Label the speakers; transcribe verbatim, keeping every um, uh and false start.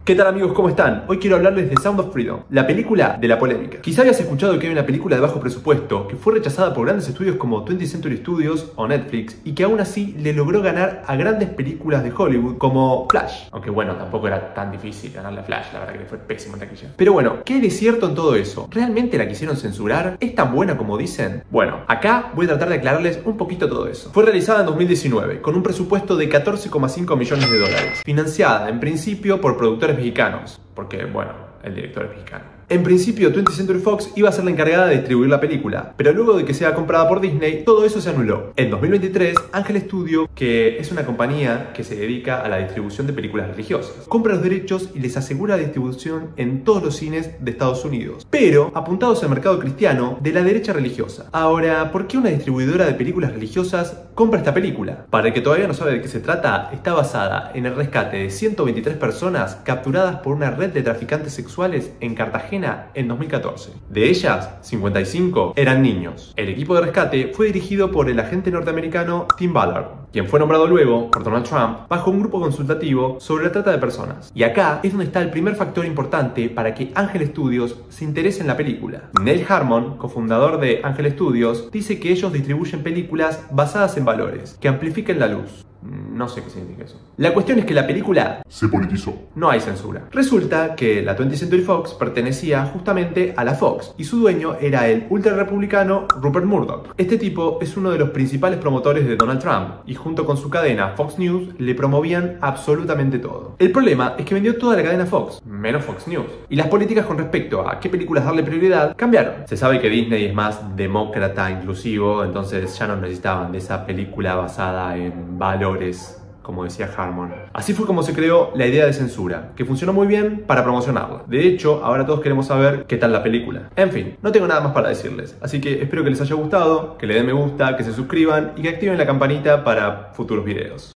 Speaker 1: ¿Qué tal amigos? ¿Cómo están? Hoy quiero hablarles de Sound of Freedom, la película de la polémica. Quizá hayas escuchado que hay una película de bajo presupuesto que fue rechazada por grandes estudios como twentieth Century Studios o Netflix y que aún así le logró ganar a grandes películas de Hollywood como Flash. Aunque bueno, tampoco era tan difícil ganarle a Flash, la verdad que le fue pésimo en taquilla. Pero bueno, ¿qué hay de cierto en todo eso? ¿Realmente la quisieron censurar? ¿Es tan buena como dicen? Bueno, acá voy a tratar de aclararles un poquito todo eso. Fue realizada en dos mil diecinueve con un presupuesto de catorce coma cinco millones de dólares, financiada en principio por productores mexicanos, porque bueno, el director es mexicano. En principio, twentieth Century Fox iba a ser la encargada de distribuir la película, pero luego de que sea comprada por Disney, todo eso se anuló. En dos mil veintitrés, Ángel Studio, que es una compañía que se dedica a la distribución de películas religiosas, compra los derechos y les asegura la distribución en todos los cines de Estados Unidos, pero apuntados al mercado cristiano de la derecha religiosa. Ahora, ¿por qué una distribuidora de películas religiosas compra esta película? Para el que todavía no sabe de qué se trata, está basada en el rescate de ciento veintitrés personas capturadas por una red de traficantes sexuales en Cartagena en dos mil catorce. De ellas, cincuenta y cinco eran niños. El equipo de rescate fue dirigido por el agente norteamericano Tim Ballard, quien fue nombrado luego por Donald Trump bajo un grupo consultativo sobre la trata de personas. Y acá es donde está el primer factor importante para que Ángel Studios se interese en la película. Neil Harmon, cofundador de Ángel Studios, dice que ellos distribuyen películas basadas en valores que amplifiquen la luz. No sé qué significa eso. La cuestión es que la película
Speaker 2: se politizó.
Speaker 1: No hay censura. Resulta que la twentieth Century Fox pertenecía justamente a la Fox y su dueño era el ultrarrepublicano Rupert Murdoch. Este tipo es uno de los principales promotores de Donald Trump y junto con su cadena Fox News le promovían absolutamente todo. El problema es que vendió toda la cadena Fox, menos Fox News, y las políticas con respecto a qué películas darle prioridad cambiaron. Se sabe que Disney es más demócrata, inclusivo, entonces ya no necesitaban de esa película basada en valores, como decía Harmon. Así fue como se creó la idea de censura, que funcionó muy bien para promocionarla. De hecho, ahora todos queremos saber qué tal la película. En fin, no tengo nada más para decirles, así que espero que les haya gustado, que le den me gusta, que se suscriban y que activen la campanita para futuros videos.